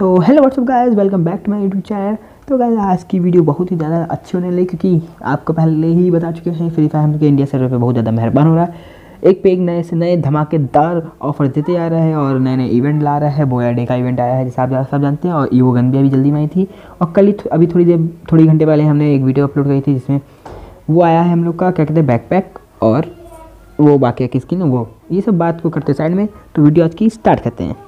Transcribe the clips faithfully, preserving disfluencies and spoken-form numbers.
तो hello whatsapp guys, welcome back to my YouTube channel. तो guys आज की वीडियो बहुत ही ज़्यादा अच्छी होने लगी क्योंकि आपको पहले ही बता चुके हैं फ्री फायर हम लोग के इंडिया सर्वर पे बहुत ज़्यादा मेहरबान हो रहा है। एक पे एक नए से नए धमाकेदार ऑफर देते जा रहे हैं और नए नए इवेंट ला रहा है। बोया डे का इवेंट आया है जैसे आप सब जानते हैं, और ईवो गन भी अभी जल्दी में आई थी। और कल ही अभी थोड़ी देर थोड़ी घंटे पहले हमने एक वीडियो अपलोड करी थी जिसमें वो आया है हम लोग का क्या कहते हैं बैकपैक और वो बाकी की स्किन, वो ये सब बात को करते साइड में। तो वीडियो आज की स्टार्ट करते हैं।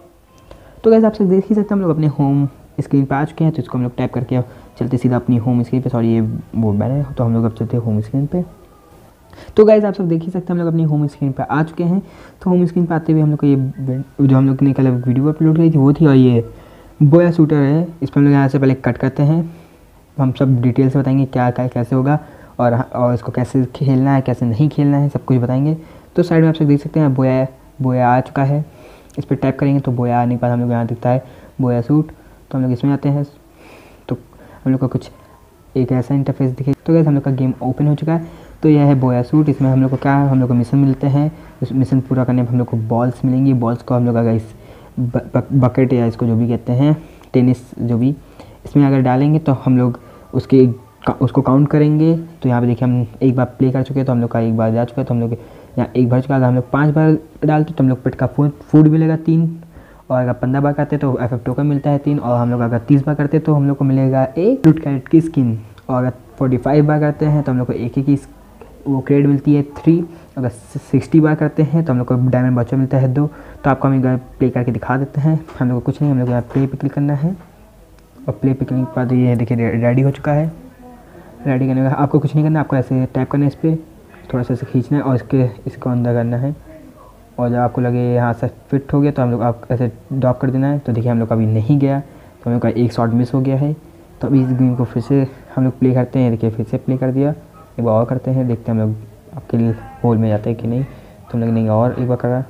तो कैसे आप सब देख ही सकते हैं हम लोग अपने होम स्क्रीन पे आ चुके हैं। तो इसको हम लोग टैप करके चलते सीधा अपनी होम स्क्रीन पे। सॉरी ये वो बैनर है, तो हम लोग अब चलते हैं होम स्क्रीन पे। तो गाइस आप सब देख ही सकते हैं हम लोग अपनी होम स्क्रीन पे आ चुके हैं। तो होम स्क्रीन पे आते हुए हम लोग को ये जो हम लोग ने कल वीडियो अपलोड की थी वो थी, और ये बोया शूटर है। इस पर हम लोग यहाँ से पहले कट करते हैं। हम सब डिटेल से बताएंगे क्या क्या कैसे होगा और और इसको कैसे खेलना है कैसे नहीं खेलना है, सब कुछ बताएंगे। तो साइड में आप सब देख सकते हैं बोया बोया आ चुका है। इस पर टैप करेंगे तो बोया आने के बाद हम लोग यहाँ दिखता है बोया सूट। तो हम लोग इसमें आते हैं तो हम लोग का कुछ एक ऐसा इंटरफेस दिखे। तो कैसे हम लोग का गेम ओपन हो चुका है। तो यह है बोया सूट। इसमें हम लोग को क्या हम लोग को मिशन मिलते हैं। उस मिशन पूरा करने पर हम लोग को बॉल्स मिलेंगी। बॉल्स को हम लोग अगर इस बकेट या इसको जो भी कहते हैं टेनिस जो भी इसमें अगर डालेंगे तो हम लोग उसके उसको काउंट करेंगे। तो यहाँ पे देखिए हम एक बार प्ले कर चुके हैं, तो हम लोग का एक बार जा चुका है। तो हम लोग यहाँ एक भर चुका है। अगर हम लोग पाँच बार डालते तो हम लोग पेट का फूड फूड मिलेगा तीन, और अगर पंद्रह बार करते तो एफ एफ टोकन मिलता है तीन, और हम लोग अगर तीस बार करते तो हम लोग को मिलेगा एक लूट कैरेट की स्किन, और अगर फोर्टी फाइव बार करते हैं तो हम लोग को एक ही की वो क्रेड मिलती है थ्री, अगर सिक्सटी बार करते हैं तो हम लोग को डायमंड बच्चा मिलता है दो। तो आपको हम एक बार प्ले करके दिखा देते हैं। हम लोग को कुछ नहीं, हम लोग यहाँ प्ले पे क्लिक करना है, और प्ले पे क्लिक के बाद ये देखिए रेडी हो चुका है। रेडी करने का आपको कुछ नहीं करना, आपको ऐसे टैप करना है, इस पर थोड़ा सा ऐसे खींचना है और इसके इसको अंदर करना है। और जब आपको लगे यहाँ से फिट हो गया तो हम लोग आप ऐसे ड्रॉप कर देना है। तो देखिए हम लोग का अभी नहीं गया, तो हम लोग का एक शॉट मिस हो गया है। तो अभी इस गेम को फिर से हम लोग प्ले करते हैं। देखिए फिर से प्ले कर दिया, एक बार और करते हैं, देखते हैं हम लोग आपके लिए होल में जाते हैं कि नहीं। तो हम लोग नहीं और एक बार करा,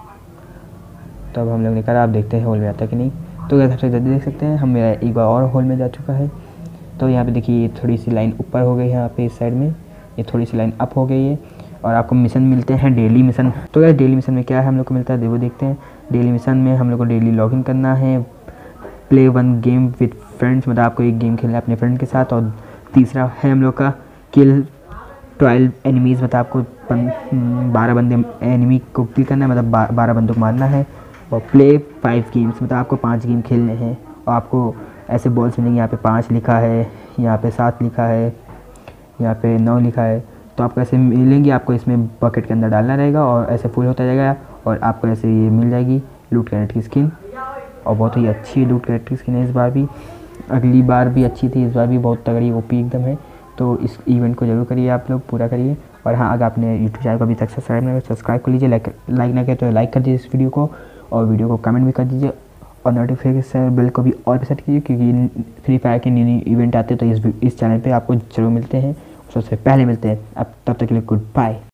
तब हम लोग ने करा, आप देखते हैं होल में आता है कि नहीं। तो ऐसा सबसे जल्दी देख सकते हैं हम मेरा एक बार और होल में जा चुका है। तो यहाँ पे देखिए ये थोड़ी सी लाइन ऊपर हो गई है, यहाँ पे इस साइड में ये थोड़ी सी लाइन अप हो गई है। और आपको मिशन मिलते हैं डेली मिशन। तो यार डेली मिशन में क्या है हम लोग को मिलता है वो देखते हैं। डेली मिशन में हम लोग को डेली लॉगिन करना है, play one game with friends, मतलब आपको एक गेम खेलना है अपने फ्रेंड के साथ। और तीसरा है हम लोग का किल ट्वेल्व एनिमीज़, मतलब आपको बारह बंदे एनिमी को किल करना है, मतलब बारह बंदों को मारना है। और प्ले फाइव गेम्स, मतलब आपको पाँच गेम खेलने हैं। और आपको ऐसे बॉल्स मिलेंगे, यहाँ पे पाँच लिखा है, यहाँ पे सात लिखा है, यहाँ पे नौ लिखा है। तो आपको ऐसे मिलेंगे, आपको इसमें बकेट के अंदर डालना रहेगा और ऐसे फुल होता जाएगा, और आपको ऐसे ये मिल जाएगी लूट कैरेट की स्किन। और बहुत ही अच्छी लूट कैरेट की स्किन है इस बार भी, अगली बार भी अच्छी थी, इस बार भी बहुत तगड़ी ओपी एकदम है। तो इस इवेंट को जरूर करिए, आप लोग पूरा करिए। और हाँ, अगर आपने यूट्यूब चैनल को अभी तक सब्सक्राइब नहीं किया सब्सक्राइब कर लीजिए, लाइक लाइक ना करें तो लाइक कर दीजिए इस वीडियो को, और वीडियो को कमेंट भी कर दीजिए, और नोटिफिकेशन बेल को भी और भी सेट कीजिए, क्योंकि फ्री फायर के न्यू न्यू इवेंट आते हैं तो इस इस चैनल पे आपको जरूर मिलते हैं, सबसे पहले मिलते हैं। अब तब तक के लिए गुड बाय।